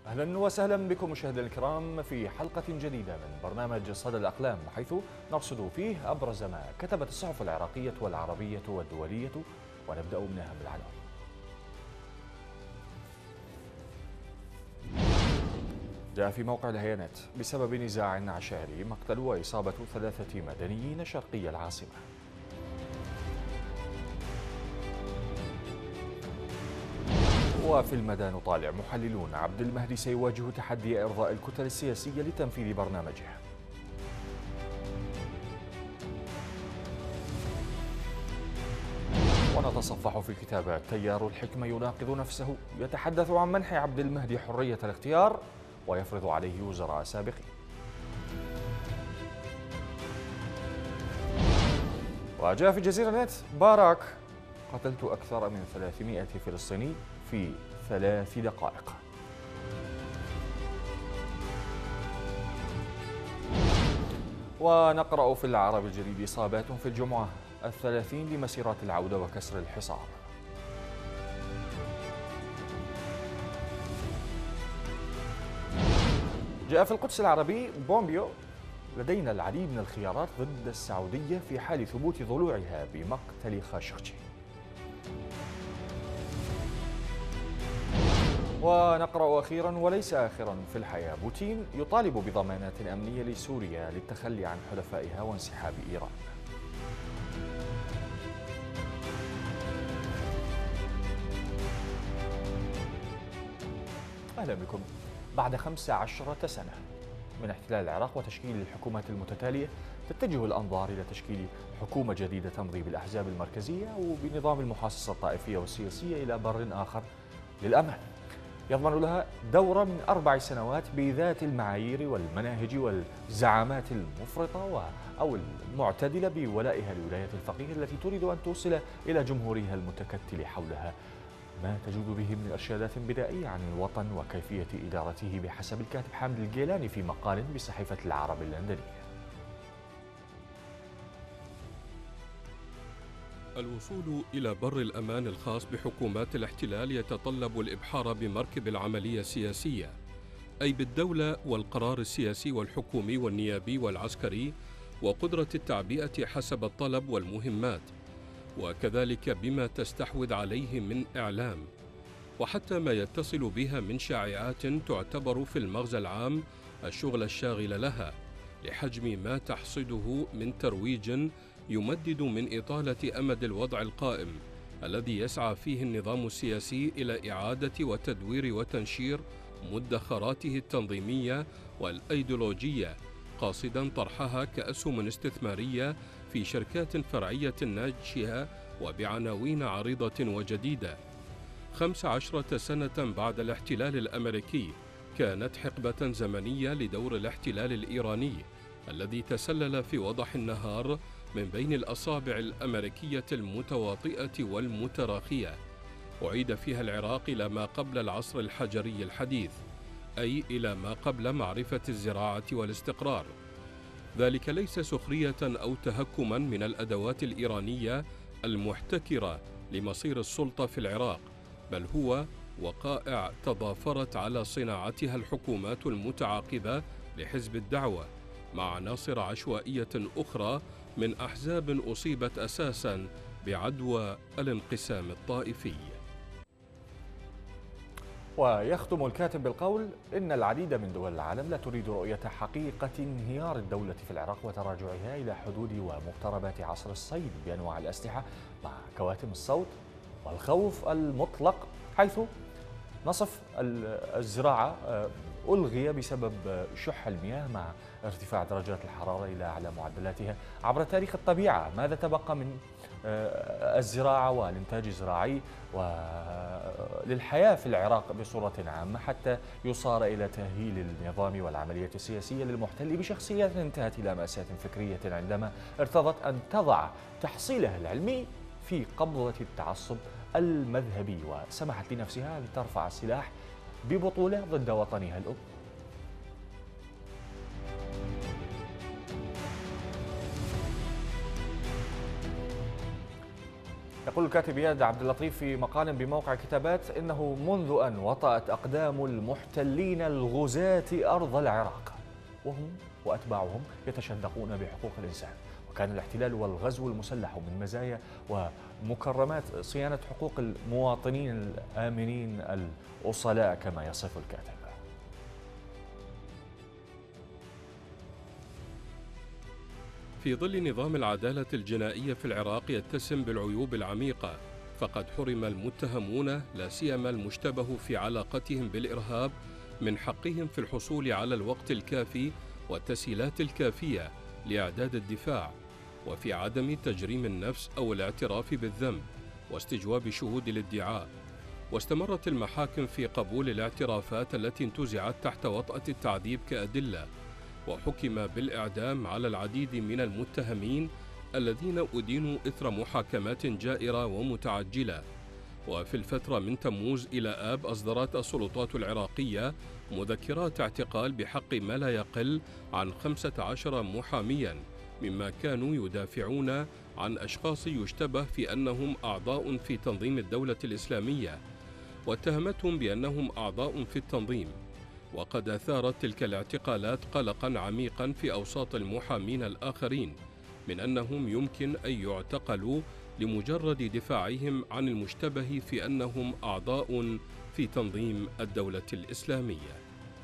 أهلا وسهلا بكم مشاهدينا الكرام في حلقة جديدة من برنامج صدى الأقلام، حيث نرصد فيه أبرز ما كتبت الصحف العراقية والعربية والدولية، ونبدأ من أهم العناوين. جاء في موقع الهيانات بسبب نزاع عشائري مقتل وإصابة 3 مدنيين شرقي العاصمة. وفي المدى نطالع محللون عبد المهدي سيواجه تحدي إرضاء الكتل السياسية لتنفيذ برنامجه. ونتصفح في كتاب تيار الحكمة يناقض نفسه، يتحدث عن منح عبد المهدي حرية الاختيار ويفرض عليه وزراء سابقين. وجاء في جزيرة نت باراك: قتلت أكثر من 300 فلسطيني في 3 دقائق. ونقرأ في العرب الجديد: إصابات في الجمعة 30 لمسيرات العودة وكسر الحصار. جاء في القدس العربي: بومبيو: لدينا العديد من الخيارات ضد السعودية في حال ثبوت ضلوعها بمقتل خاشقجي. ونقرأ أخيرا وليس آخرا في الحياة: بوتين يطالب بضمانات أمنية لسوريا للتخلي عن حلفائها وانسحاب إيران. أهلا بكم. بعد 15 سنة من احتلال العراق وتشكيل الحكومات المتتالية، تتجه الأنظار إلى تشكيل حكومة جديدة تمضي بالأحزاب المركزية وبنظام المحاصصة الطائفية والسياسية إلى بر آخر للأمان، يضمن لها دورة من 4 سنوات بذات المعايير والمناهج والزعامات المفرطة أو المعتدلة بولائها لولاية الفقيه التي تريد أن توصل إلى جمهورها المتكتل حولها ما تجود به من إرشادات بدائية عن الوطن وكيفية إدارته، بحسب الكاتب حامد الجيلاني في مقال بصحيفة العرب اللندنية. الوصول إلى بر الأمان الخاص بحكومات الاحتلال يتطلب الإبحار بمركب العملية السياسية، أي بالدولة والقرار السياسي والحكومي والنيابي والعسكري، وقدرة التعبئة حسب الطلب والمهمات، وكذلك بما تستحوذ عليه من إعلام، وحتى ما يتصل بها من شائعات تعتبر في المغزى العام الشغل الشاغل لها، لحجم ما تحصده من ترويج يمدد من إطالة أمد الوضع القائم الذي يسعى فيه النظام السياسي إلى إعادة وتدوير وتنشير مدخراته التنظيمية والأيديولوجية، قاصدا طرحها كأسهم استثمارية في شركات فرعية ناجحة وبعناوين عريضة وجديدة. 15 سنة بعد الاحتلال الأمريكي كانت حقبة زمنية لدور الاحتلال الإيراني الذي تسلل في وضح النهار من بين الأصابع الأمريكية المتواطئة والمتراخية. أعيد فيها العراق إلى ما قبل العصر الحجري الحديث، أي إلى ما قبل معرفة الزراعة والاستقرار. ذلك ليس سخرية أو تهكما من الأدوات الإيرانية المحتكرة لمصير السلطة في العراق، بل هو وقائع تضافرت على صناعتها الحكومات المتعاقبة لحزب الدعوة مع عناصر عشوائية أخرى من أحزاب أصيبت أساساً بعدوى الانقسام الطائفي. ويختم الكاتب بالقول: إن العديد من دول العالم لا تريد رؤية حقيقة انهيار الدولة في العراق وتراجعها إلى حدود ومقتربات عصر الصيد بأنواع الأسلحة، مع كواتم الصوت والخوف المطلق، حيث نصف الزراعة ألغي بسبب شح المياه مع ارتفاع درجات الحرارة إلى أعلى معدلاتها عبر تاريخ الطبيعة. ماذا تبقى من الزراعة والإنتاج الزراعي وللحياة في العراق بصورة عامة، حتى يصار إلى تأهيل النظام والعملية السياسية للمحتل بشخصيات انتهت إلى مأساة فكرية عندما ارتضت أن تضع تحصيلها العلمي في قبضة التعصب المذهبي، وسمحت لنفسها أن ترفع السلاح ببطولة ضد وطنها الأم. يقول الكاتب إياد عبد اللطيف في مقال بموقع كتابات إنه منذ أن وطأت أقدام المحتلين الغزاة أرض العراق وهم وأتباعهم يتشدقون بحقوق الإنسان، وكان الاحتلال والغزو المسلح من مزايا ومكرمات صيانة حقوق المواطنين الآمنين الأصلاء كما يصف الكاتب. في ظل نظام العدالة الجنائية في العراق يتسم بالعيوب العميقة، فقد حرم المتهمون لا سيما المشتبه في علاقتهم بالإرهاب من حقهم في الحصول على الوقت الكافي والتسهيلات الكافية لإعداد الدفاع، وفي عدم تجريم النفس أو الاعتراف بالذنب واستجواب شهود الادعاء. واستمرت المحاكم في قبول الاعترافات التي انتزعت تحت وطأة التعذيب كأدلة، وحكم بالإعدام على العديد من المتهمين الذين أدينوا إثر محاكمات جائرة ومتعجلة. وفي الفترة من تموز إلى آب أصدرت السلطات العراقية مذكرات اعتقال بحق ما لا يقل عن 15 محامياً مما كانوا يدافعون عن أشخاص يشتبه في أنهم أعضاء في تنظيم الدولة الإسلامية، واتهمتهم بأنهم أعضاء في التنظيم. وقد أثارت تلك الاعتقالات قلقاً عميقاً في أوساط المحامين الآخرين من أنهم يمكن أن يعتقلوا لمجرد دفاعهم عن المشتبه في أنهم أعضاء في تنظيم الدولة الإسلامية.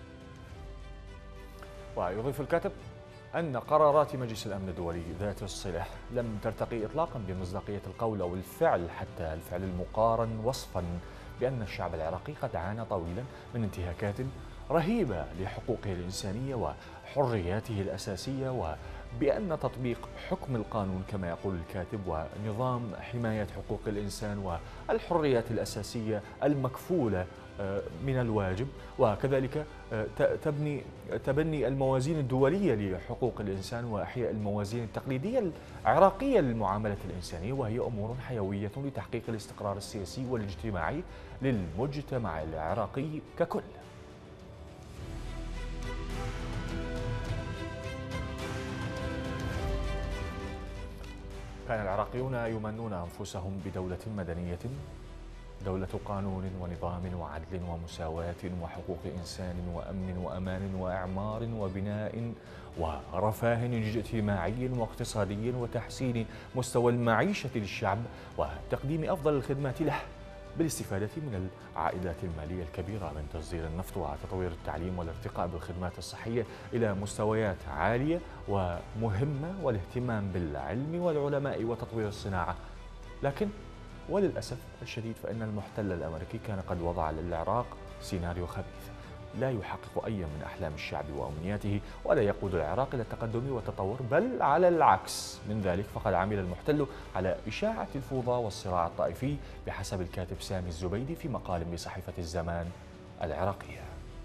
ويضيف الكاتب أن قرارات مجلس الأمن الدولي ذات الصلة لم ترتقي إطلاقا بمصداقية القول أو الفعل، حتى الفعل المقارن وصفا بأن الشعب العراقي قد عانى طويلا من انتهاكات رهيبة لحقوقه الإنسانية وحرياته الأساسية، وبأن تطبيق حكم القانون كما يقول الكاتب ونظام حماية حقوق الإنسان والحريات الأساسية المكفولة من الواجب، وكذلك تبني الموازين الدولية لحقوق الإنسان وإحياء الموازين التقليدية العراقية للمعاملة الإنسانية، وهي أمور حيوية لتحقيق الاستقرار السياسي والاجتماعي للمجتمع العراقي ككل. كان العراقيون يمنون أنفسهم بدولة مدنية، دولة قانون ونظام وعدل ومساواة وحقوق إنسان وأمن وأمان وإعمار وبناء ورفاه اجتماعي واقتصادي وتحسين مستوى المعيشة للشعب وتقديم أفضل الخدمات له بالاستفادة من العائدات المالية الكبيرة من تصدير النفط وتطوير التعليم والارتقاء بالخدمات الصحية إلى مستويات عالية ومهمة، والاهتمام بالعلم والعلماء وتطوير الصناعة. لكن وللأسف الشديد فإن المحتل الأمريكي كان قد وضع للعراق سيناريو خبيث لا يحقق أي من أحلام الشعب وأمنياته ولا يقود العراق إلى التقدم والتطور، بل على العكس من ذلك، فقد عمل المحتل على إشاعة الفوضى والصراع الطائفي بحسب الكاتب سامي الزبيدي في مقال بصحيفة الزمان العراقية.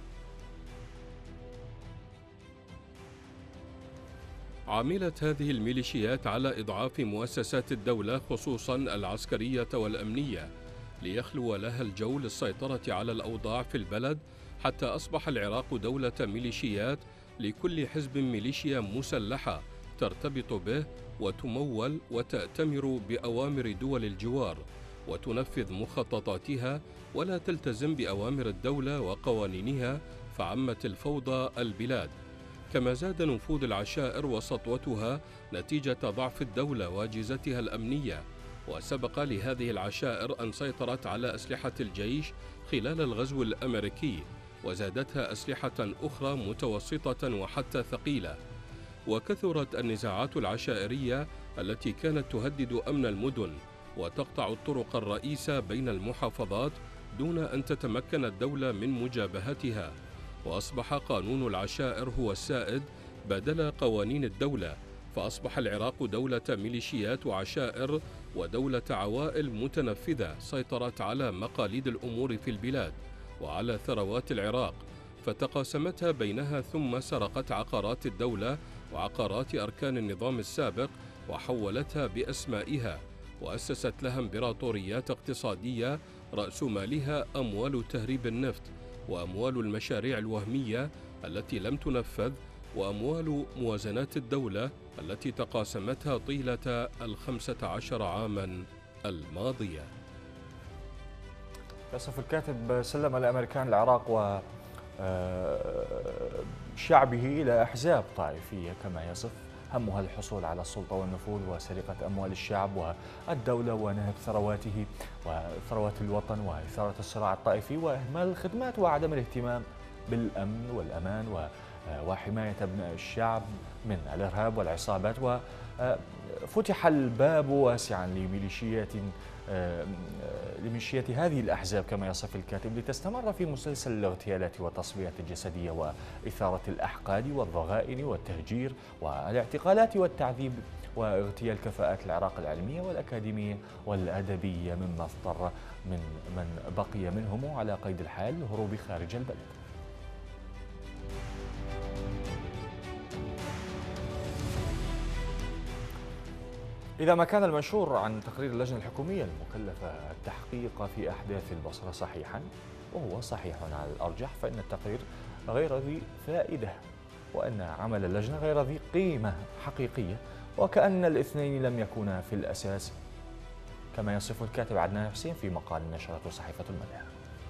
عملت هذه الميليشيات على إضعاف مؤسسات الدولة خصوصاً العسكرية والأمنية ليخلو لها الجو للسيطرة على الأوضاع في البلد، حتى أصبح العراق دولة ميليشيات لكل حزب ميليشيا مسلحة ترتبط به وتمول وتأتمر بأوامر دول الجوار وتنفذ مخططاتها ولا تلتزم بأوامر الدولة وقوانينها، فعمت الفوضى البلاد. كما زاد نفوذ العشائر وسطوتها نتيجة ضعف الدولة وأجهزتها الأمنية، وسبق لهذه العشائر أن سيطرت على أسلحة الجيش خلال الغزو الأمريكي وزادتها أسلحة أخرى متوسطة وحتى ثقيلة. وكثرت النزاعات العشائرية التي كانت تهدد أمن المدن وتقطع الطرق الرئيسة بين المحافظات دون أن تتمكن الدولة من مجابهتها، وأصبح قانون العشائر هو السائد بدل قوانين الدولة، فأصبح العراق دولة ميليشيات وعشائر ودولة عوائل متنفذة سيطرت على مقاليد الأمور في البلاد وعلى ثروات العراق، فتقاسمتها بينها ثم سرقت عقارات الدولة وعقارات أركان النظام السابق وحولتها بأسمائها، وأسست لها إمبراطوريات اقتصادية رأس مالها أموال تهريب النفط وأموال المشاريع الوهمية التي لم تنفذ وأموال موازنات الدولة التي تقاسمتها طيلة 15 عاماً الماضية. يصف الكاتب سلم الأمريكان العراق وشعبه إلى أحزاب طائفية كما يصف همها الحصول على السلطة والنفوذ وسرقة أموال الشعب والدولة ونهب ثرواته وثروات الوطن وإثارة الصراع الطائفي وإهمال الخدمات وعدم الاهتمام بالأمن والأمان وحماية أبناء الشعب من الإرهاب والعصابات. وفتح الباب واسعا لميليشيات هذه الأحزاب كما يصف الكاتب لتستمر في مسلسل الاغتيالات والتصفيات الجسدية وإثارة الأحقاد والضغائن والتهجير والاعتقالات والتعذيب واغتيال كفاءات العراق العلمية والأكاديمية والأدبية مما اضطر من بقي منهم على قيد الحياة للهروب خارج البلد. إذا ما كان المنشور عن تقرير اللجنة الحكومية المكلفة التحقيق في أحداث البصرة صحيحا، وهو صحيح على الأرجح، فإن التقرير غير ذي فائدة، وأن عمل اللجنة غير ذي قيمة حقيقية، وكأن الاثنين لم يكونا في الأساس كما يصف الكاتب عدنان حسين في مقال نشرته صحيفة المدى.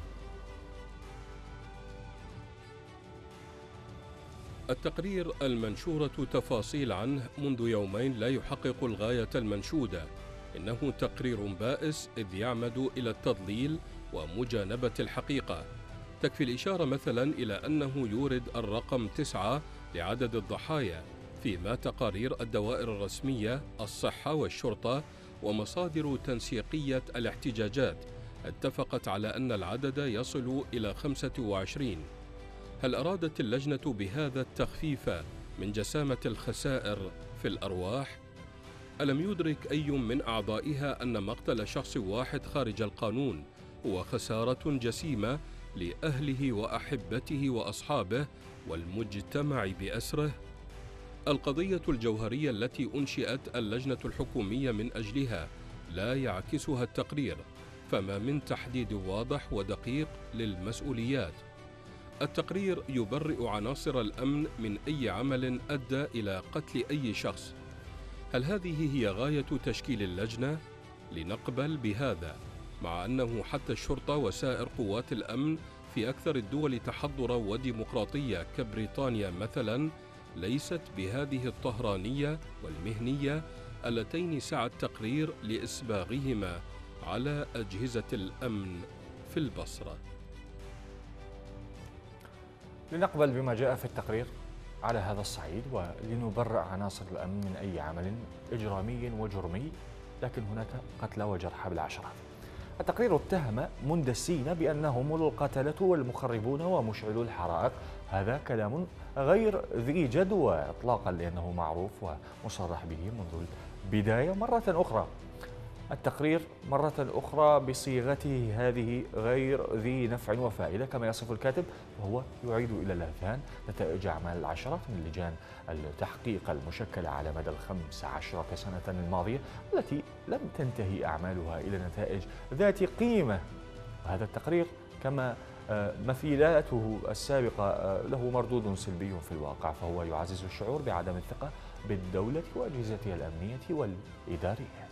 التقرير المنشورة تفاصيل عنه منذ يومين لا يحقق الغاية المنشودة، إنه تقرير بائس إذ يعمد إلى التضليل ومجانبة الحقيقة. تكفي الإشارة مثلا إلى أنه يورد الرقم 9 لعدد الضحايا، فيما تقارير الدوائر الرسمية الصحة والشرطة ومصادر تنسيقية الاحتجاجات اتفقت على أن العدد يصل إلى 25. هل أرادت اللجنة بهذا التخفيف من جسامة الخسائر في الأرواح؟ ألم يدرك أي من أعضائها أن مقتل شخص واحد خارج القانون هو خسارة جسيمة لأهله وأحبته وأصحابه والمجتمع بأسره؟ القضية الجوهرية التي أنشئت اللجنة الحكومية من أجلها لا يعكسها التقرير، فما من تحديد واضح ودقيق للمسؤوليات. التقرير يبرئ عناصر الأمن من أي عمل أدى إلى قتل أي شخص. هل هذه هي غاية تشكيل اللجنة؟ لنقبل بهذا، مع أنه حتى الشرطة وسائر قوات الأمن في أكثر الدول تحضرا وديمقراطية كبريطانيا مثلا ليست بهذه الطهرانية والمهنية اللتين سعى التقرير لإسباغهما على أجهزة الأمن في البصرة. لنقبل بما جاء في التقرير على هذا الصعيد ولنبرأ عناصر الأمن من أي عمل إجرامي وجرمي، لكن هناك قتلى وجرحى بالعشرات. التقرير اتهم مندسين بأنهم القتلة والمخربون ومشعلو الحرائق. هذا كلام غير ذي جدوى إطلاقا، لأنه معروف ومصرح به منذ البداية. مرة أخرى التقرير مرة أخرى بصيغته هذه غير ذي نفع وفائدة كما يصف الكاتب، وهو يعيد إلى الأذهان نتائج أعمال العشرات من لجان التحقيق المشكلة على مدى 15 سنة الماضية، التي لم تنتهي أعمالها إلى نتائج ذات قيمة. وهذا التقرير كما مثيلاته السابقة له مردود سلبي في الواقع، فهو يعزز الشعور بعدم الثقة بالدولة وأجهزتها الأمنية والإدارية.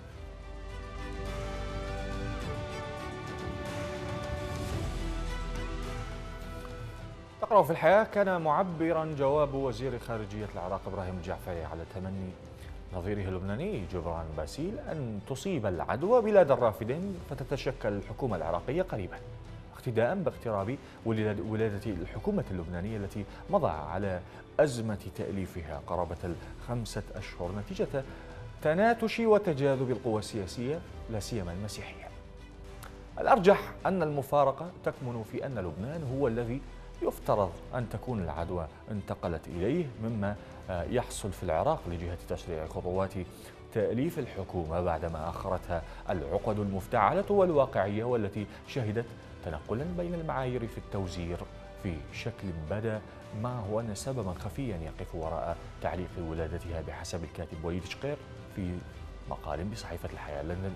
تقرأ في الحياة: كان معبرا جواب وزير خارجية العراق إبراهيم الجعفري على تمني نظيره اللبناني جبران باسيل أن تصيب العدوى بلاد الرافدين فتتشكل الحكومة العراقية قريبا، اقتداء باقتراب ولادة الحكومة اللبنانية التي مضى على أزمة تأليفها قرابة 5 أشهر نتيجة تناتش وتجاذب القوى السياسية لا سيما المسيحية. الأرجح أن المفارقة تكمن في أن لبنان هو الذي يفترض أن تكون العدوى انتقلت إليه، مما يحصل في العراق لجهة تشريع خطوات تأليف الحكومة بعدما أخرتها العقد المفتعلة والواقعية، والتي شهدت تنقلا بين المعايير في التوزير في شكل بدا معه أن سببا خفيا يقف وراء تعليق ولادتها بحسب الكاتب وليد شقير في مقال بصحيفة الحياة اللندنية.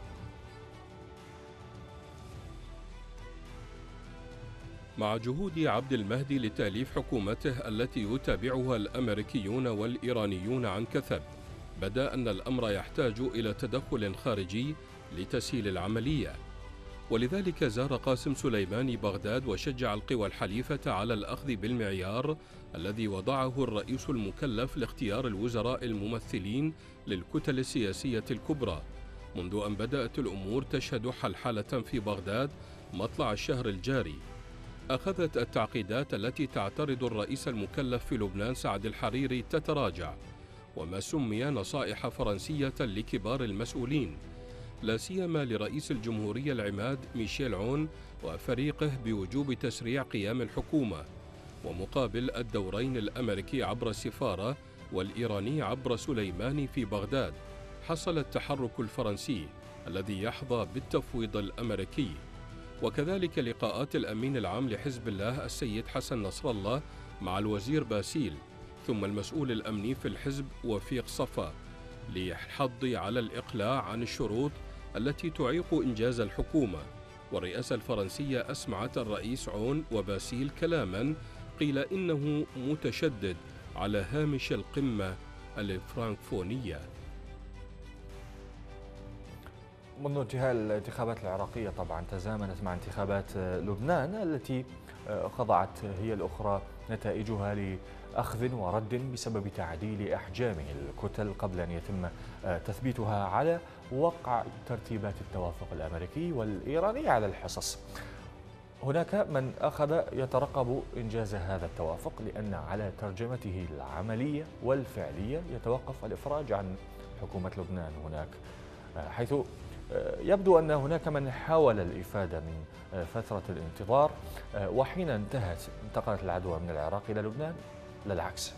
مع جهود عبد المهدي لتأليف حكومته التي يتابعها الأمريكيون والإيرانيون عن كثب، بدا أن الأمر يحتاج إلى تدخل خارجي لتسهيل العملية، ولذلك زار قاسم سليماني بغداد وشجع القوى الحليفة على الأخذ بالمعيار الذي وضعه الرئيس المكلف لاختيار الوزراء الممثلين للكتل السياسية الكبرى، منذ أن بدأت الأمور تشهد حلحلة في بغداد مطلع الشهر الجاري. أخذت التعقيدات التي تعترض الرئيس المكلف في لبنان سعد الحريري تتراجع، وما سمي نصائح فرنسية لكبار المسؤولين، لا سيما لرئيس الجمهورية العماد ميشيل عون وفريقه بوجوب تسريع قيام الحكومة، ومقابل الدورين الأمريكي عبر السفارة والإيراني عبر سليماني في بغداد حصل التحرك الفرنسي الذي يحظى بالتفويض الأمريكي، وكذلك لقاءات الأمين العام لحزب الله السيد حسن نصر الله مع الوزير باسيل، ثم المسؤول الأمني في الحزب وفيق صفا، للحض على الإقلاع عن الشروط التي تعيق إنجاز الحكومة. والرئاسة الفرنسية أسمعت الرئيس عون وباسيل كلاما قيل إنه متشدد على هامش القمة الفرانكفونية. منذ انتهاء الانتخابات العراقية طبعا تزامنت مع انتخابات لبنان التي خضعت هي الأخرى نتائجها لأخذ ورد بسبب تعديل أحجام الكتل قبل أن يتم تثبيتها على وقع ترتيبات التوافق الأمريكي والإيراني على الحصص. هناك من أخذ يترقب إنجاز هذا التوافق لأن على ترجمته العملية والفعلية يتوقف الإفراج عن حكومة لبنان هناك، حيث يبدو أن هناك من حاول الإفادة من فترة الانتظار، وحين انتقلت العدوى من العراق إلى لبنان لا العكس.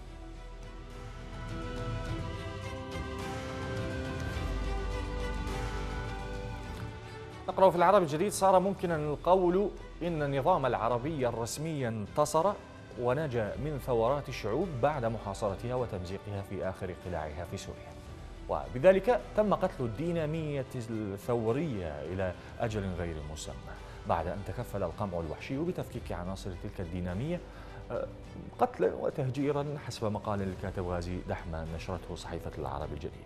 نقرأ في العربي الجديد: صار ممكنا القول إن النظام العربي الرسمي انتصر ونجا من ثورات الشعوب بعد محاصرتها وتمزيقها في آخر قلاعها في سوريا، وبذلك تم قتل الدينامية الثورية إلى أجل غير مسمى، بعد أن تكفل القمع الوحشي بتفكيك عناصر تلك الدينامية قتلا وتهجيرا، حسب مقال للكاتب غازي دحمة نشرته صحيفة العربي الجديد.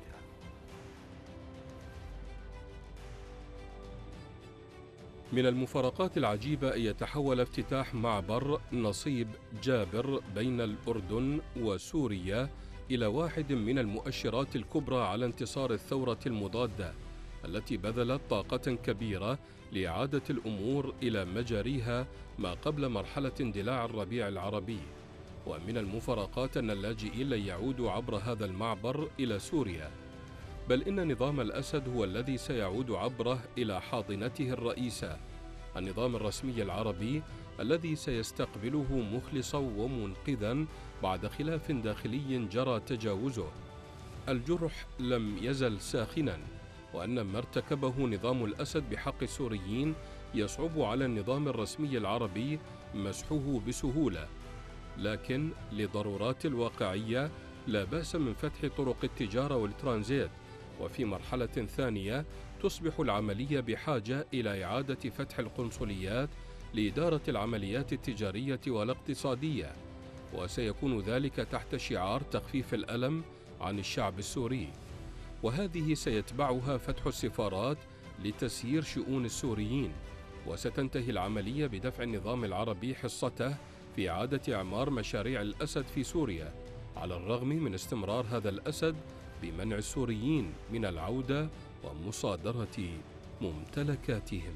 من المفارقات العجيبة أن يتحول افتتاح معبر نصيب جابر بين الأردن وسوريا إلى واحد من المؤشرات الكبرى على انتصار الثورة المضادة التي بذلت طاقة كبيرة لإعادة الأمور إلى مجاريها ما قبل مرحلة اندلاع الربيع العربي. ومن المفارقات أن اللاجئين لن يعودوا عبر هذا المعبر إلى سوريا، بل إن نظام الأسد هو الذي سيعود عبره إلى حاضنته الرئيسة، النظام الرسمي العربي الذي سيستقبله مخلصا ومنقذا بعد خلاف داخلي جرى تجاوزه. الجرح لم يزل ساخنا، وأن ما ارتكبه نظام الأسد بحق السوريين يصعب على النظام الرسمي العربي مسحه بسهولة، لكن لضرورات الواقعية لا بأس من فتح طرق التجارة والترانزيت، وفي مرحلة ثانية تصبح العملية بحاجة إلى إعادة فتح القنصليات لإدارة العمليات التجارية والاقتصادية، وسيكون ذلك تحت شعار تخفيف الألم عن الشعب السوري، وهذه سيتبعها فتح السفارات لتسيير شؤون السوريين، وستنتهي العملية بدفع النظام العربي حصته في إعادة إعمار مشاريع الأسد في سوريا، على الرغم من استمرار هذا الأسد بمنع السوريين من العودة ومصادرة ممتلكاتهم.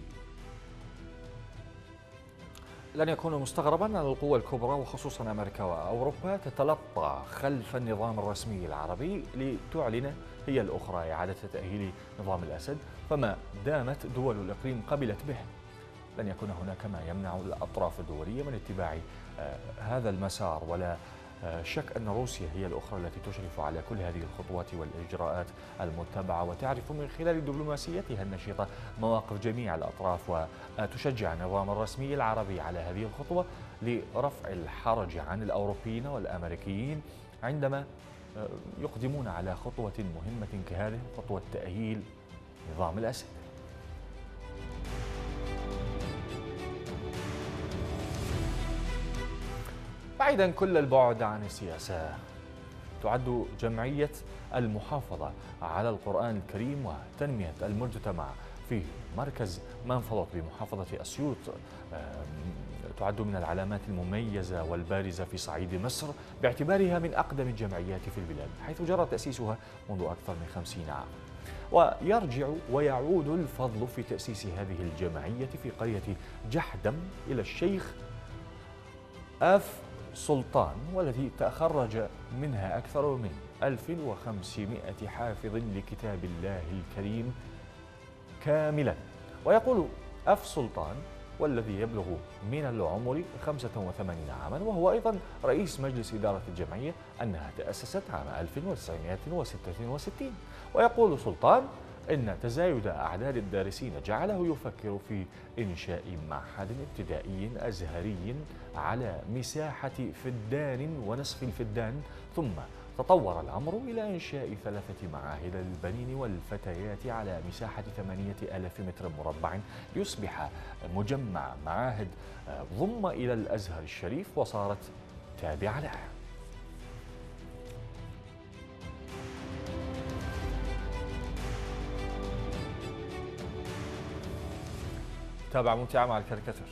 لن يكون مستغربا أن القوى الكبرى وخصوصا أمريكا وأوروبا تتلطى خلف النظام الرسمي العربي لتعلن هي الأخرى إعادة تأهيل نظام الأسد، فما دامت دول الإقليم قبلت به لن يكون هناك ما يمنع الأطراف الدولية من اتباع هذا المسار، ولا شك أن روسيا هي الأخرى التي تشرف على كل هذه الخطوات والإجراءات المتبعة، وتعرف من خلال دبلوماسيتها النشيطة مواقف جميع الأطراف، وتشجع النظام الرسمي العربي على هذه الخطوة لرفع الحرج عن الأوروبيين والأمريكيين عندما يقدمون على خطوة مهمة كهذه، خطوة تأهيل نظام الأسد. بعيدا كل البعد عن السياسة، تعد جمعية المحافظة على القرآن الكريم وتنمية المجتمع في مركز منفلط بمحافظة أسيوط تعد من العلامات المميزة والبارزة في صعيد مصر باعتبارها من أقدم الجمعيات في البلاد، حيث جرى تأسيسها منذ أكثر من 50 عام. ويرجع ويعود الفضل في تأسيس هذه الجمعية في قرية جحدم إلى الشيخ آف سلطان، والتي تخرج منها أكثر من 1500 حافظ لكتاب الله الكريم كاملا. ويقول آف سلطان والذي يبلغ من العمر 85 عاما وهو أيضا رئيس مجلس إدارة الجمعية أنها تأسست عام 1966. ويقول سلطان إن تزايد أعداد الدارسين جعله يفكر في إنشاء معهد ابتدائي أزهري على مساحة فدان ونصف الفدان، ثم تطور الأمر إلى إنشاء 3 معاهد للبنين والفتيات على مساحة 8000 متر مربع ليصبح مجمع معاهد ضم إلى الأزهر الشريف وصارت تابعة له. تابع ممتعة مع الكاريكاتير.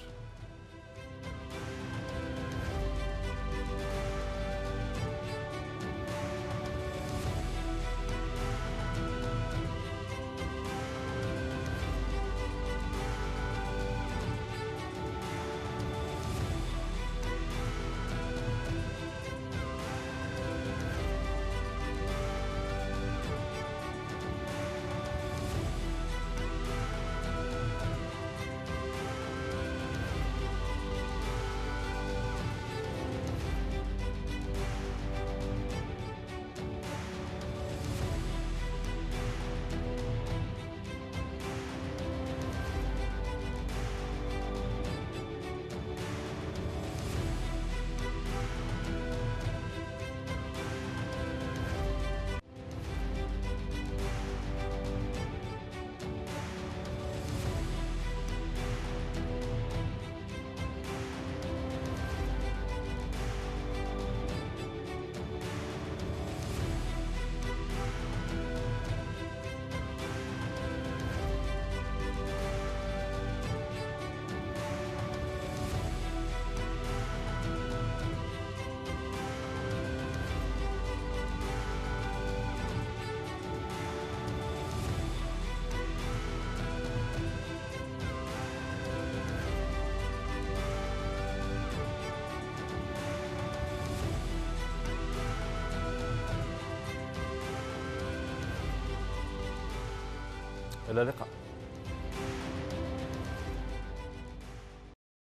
إلى اللقاء.